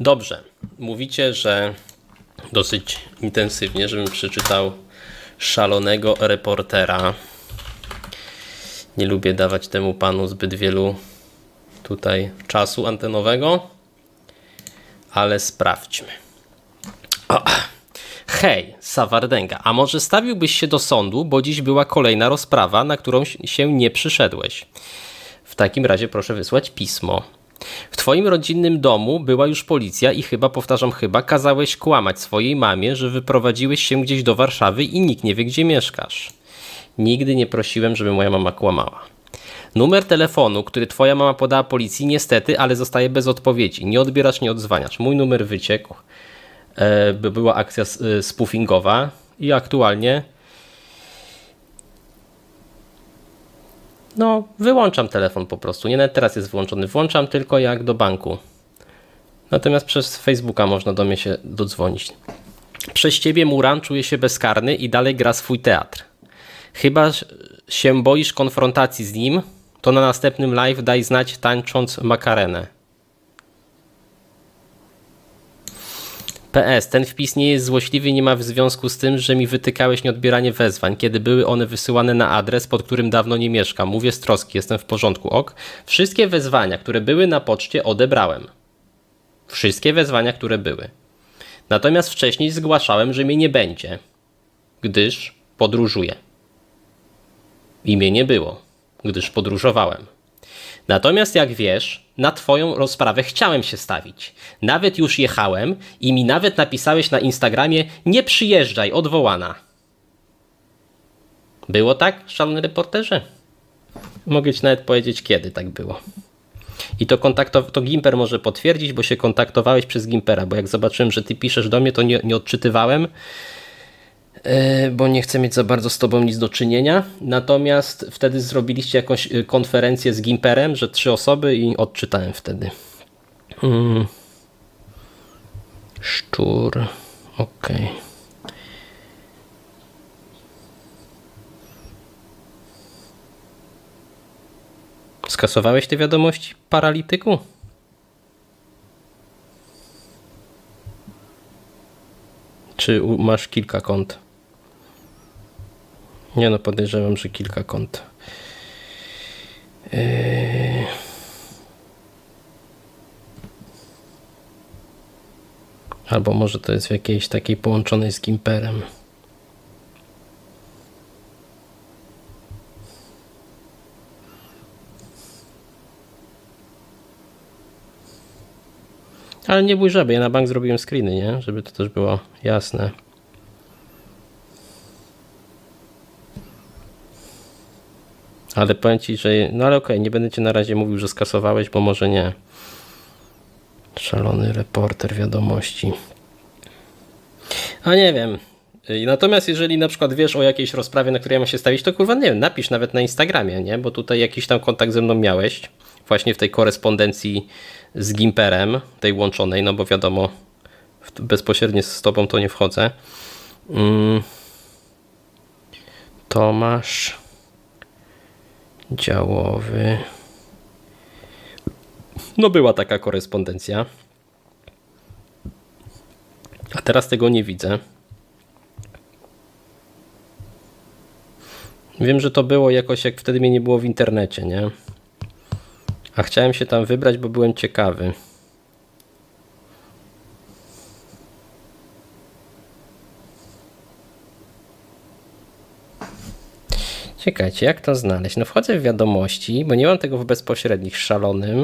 Dobrze. Mówicie, że dosyć intensywnie, żebym przeczytał Szalonego Reportera. Nie lubię dawać temu panu zbyt wielu tutaj czasu antenowego, ale sprawdźmy. O. Hej, Sawardęga, a może stawiłbyś się do sądu, bo dziś była kolejna rozprawa, na którą się nie przyszedłeś. W takim razie proszę wysłać pismo. W twoim rodzinnym domu była już policja i chyba, powtarzam chyba, kazałeś kłamać swojej mamie, że wyprowadziłeś się gdzieś do Warszawy i nikt nie wie, gdzie mieszkasz. Nigdy nie prosiłem, żeby moja mama kłamała. Numer telefonu, który twoja mama podała policji, niestety, ale zostaje bez odpowiedzi. Nie odbierasz, nie odzwaniasz. Mój numer wyciekł. Była akcja spoofingowa i aktualnie no wyłączam telefon po prostu. Nie, nawet teraz jest wyłączony. Włączam tylko jak do banku. Natomiast przez Facebooka można do mnie się dodzwonić. Przez ciebie Muran czuje się bezkarny i dalej gra swój teatr. Chyba się boisz konfrontacji z nim, to na następnym live daj znać tańcząc makarenę. PS. Ten wpis nie jest złośliwy i nie ma w związku z tym, że mi wytykałeś nieodbieranie wezwań, kiedy były one wysyłane na adres, pod którym dawno nie mieszkam. Mówię z troski, jestem w porządku, ok? Wszystkie wezwania, które były na poczcie, odebrałem. Wszystkie wezwania, które były. Natomiast wcześniej zgłaszałem, że mnie nie będzie, gdyż podróżuję. I mnie nie było, gdyż podróżowałem. Natomiast jak wiesz, na twoją rozprawę chciałem się stawić. Nawet już jechałem i mi nawet napisałeś na Instagramie: nie przyjeżdżaj, odwołana. Było tak, Szalony Reporterze? Mogę ci nawet powiedzieć, kiedy tak było. I to Gimper może potwierdzić, bo się kontaktowałeś przez Gimpera, bo jak zobaczyłem, że ty piszesz do mnie, to nie odczytywałem, bo nie chcę mieć za bardzo z tobą nic do czynienia. Natomiast wtedy zrobiliście jakąś konferencję z Gimperem, że 3 osoby i odczytałem wtedy. Szczur. Okej. Skasowałeś te wiadomości, paralityku? Czy masz kilka kont? Nie no, podejrzewam, że kilka kont. Albo może to jest w jakiejś takiej połączonej z Gimperem. Ale nie bój żaby, ja na bank zrobiłem screeny, nie? Żeby to też było jasne. Ale powiem ci, że... No ale okej, nie będę cię na razie mówił, że skasowałeś, bo może nie. Szalony Reporter wiadomości. A nie wiem. Natomiast jeżeli na przykład wiesz o jakiejś rozprawie, na której ja mam się stawić, to kurwa nie wiem, napisz nawet na Instagramie, nie? Bo tutaj jakiś tam kontakt ze mną miałeś. Właśnie w tej korespondencji z Gimperem, tej łączonej, no bo wiadomo, bezpośrednio z tobą to nie wchodzę. Tomasz Działowy. No była taka korespondencja. A teraz tego nie widzę. Wiem, że to było jakoś, jak wtedy mnie nie było w internecie, nie? A chciałem się tam wybrać, bo byłem ciekawy. Czekajcie, jak to znaleźć? No wchodzę w wiadomości, bo nie mam tego w bezpośrednich. Szalonym.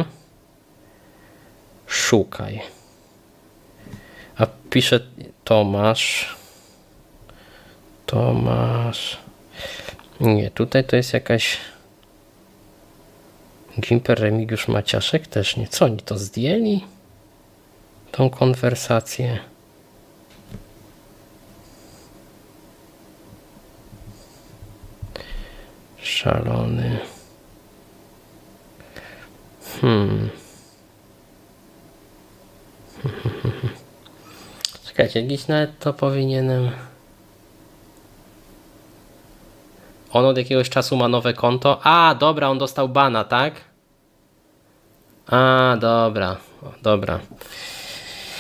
Szukaj. A pisze Tomasz. Nie, tutaj to jest jakaś... Gimper Remigiusz Maciaszek też nie. Co oni to zdjęli? Tą konwersację. Szalony. Czekajcie, jakiś nawet to powinienem... On od jakiegoś czasu ma nowe konto. A, dobra, on dostał bana, tak? A, dobra, dobra.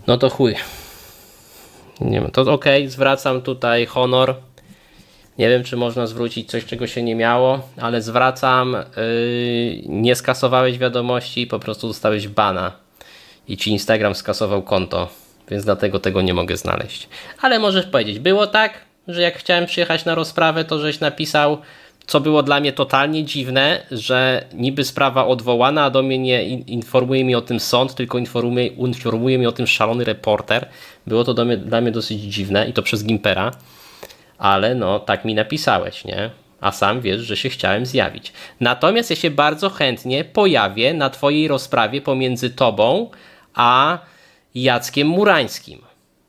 No to chuj. Nie wiem, to okej, zwracam tutaj honor. Nie wiem, czy można zwrócić coś, czego się nie miało, ale zwracam, nie skasowałeś wiadomości, po prostu dostałeś bana i ci Instagram skasował konto, więc dlatego tego nie mogę znaleźć. Ale możesz powiedzieć, było tak, że jak chciałem przyjechać na rozprawę, to żeś napisał, co było dla mnie totalnie dziwne, że niby sprawa odwołana, a do mnie nie informuje mi o tym sąd, tylko informuje mi o tym szalony reporter. Było to dla mnie dosyć dziwne i to przez Gimpera. Ale no, tak mi napisałeś, nie? A sam wiesz, że się chciałem zjawić. Natomiast ja się bardzo chętnie pojawię na twojej rozprawie pomiędzy tobą a Jackiem Murańskim.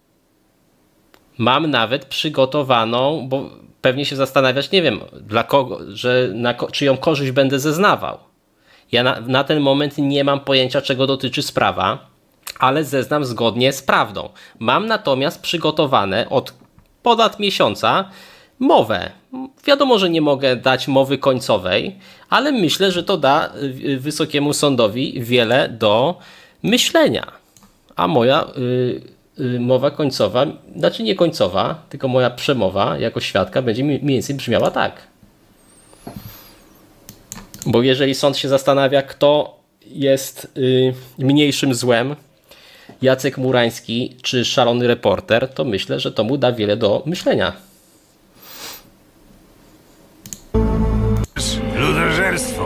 Mam nawet przygotowaną, bo pewnie się zastanawiasz, nie wiem, dla kogo, że na czyją korzyść będę zeznawał. Ja na ten moment nie mam pojęcia, czego dotyczy sprawa, ale zeznam zgodnie z prawdą. Mam natomiast przygotowane od ponad miesiąca mowę. Wiadomo, że nie mogę dać mowy końcowej, ale myślę, że to da Wysokiemu Sądowi wiele do myślenia. A moja mowa końcowa, znaczy nie końcowa, tylko moja przemowa jako świadka będzie mniej więcej brzmiała tak. Bo jeżeli sąd się zastanawia, kto jest mniejszym złem, Jacek Murański czy szalony reporter, to myślę, że to mu da wiele do myślenia. Ludożerstwo.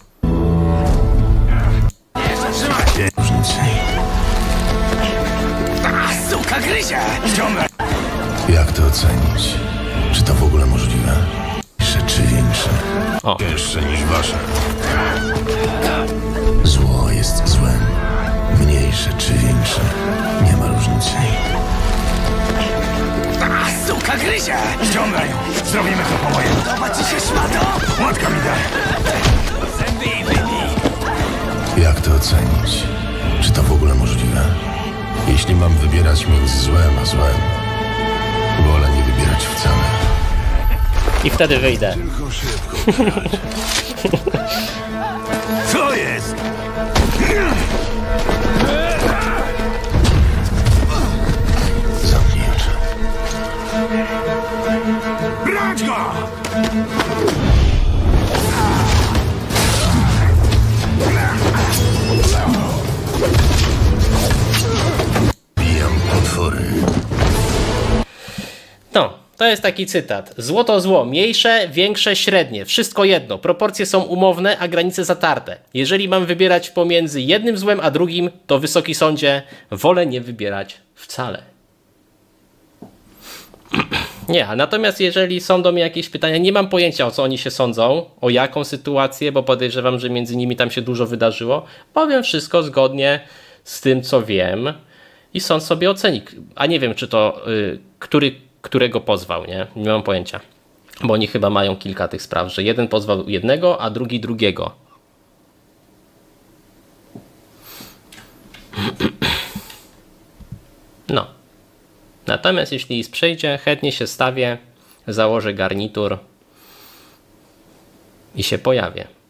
Suka gryzie! Ściągaj! Jak to ocenić? Czy to w ogóle możliwe? Rzeczy większe. O. Większe niż wasze. Zło jest złem. Mniejsze czy większe. Nie ma różnicy. Suka gryzie! Ściągaj ją! Zrobimy to po mojemu. Podoba ci się, szmato? Łatka mi daj! Zęby i wypij! Jak to ocenić? Czy to w ogóle możliwe? Jeśli mam wybierać między złem a złem, wolę nie wybierać wcale. I wtedy wyjdę. Tylko szybko grać. Co jest? Zamknij oczy. Brać go! Bijam potwory. No, to jest taki cytat. Zło to zło, mniejsze, większe, średnie, wszystko jedno. Proporcje są umowne, a granice zatarte. Jeżeli mam wybierać pomiędzy jednym złem a drugim, to Wysoki Sądzie wolę nie wybierać wcale. Nie, a natomiast jeżeli są do mnie jakieś pytania, nie mam pojęcia, o co oni się sądzą, o jaką sytuację, bo podejrzewam, że między nimi tam się dużo wydarzyło. Powiem wszystko zgodnie z tym, co wiem i sąd sobie oceni. A nie wiem, czy to którego pozwał, nie? Nie mam pojęcia. Bo oni chyba mają kilka tych spraw, że jeden pozwał jednego, a drugi drugiego. No. Natomiast jeśli IS przejdzie, chętnie się stawię, założę garnitur i się pojawię.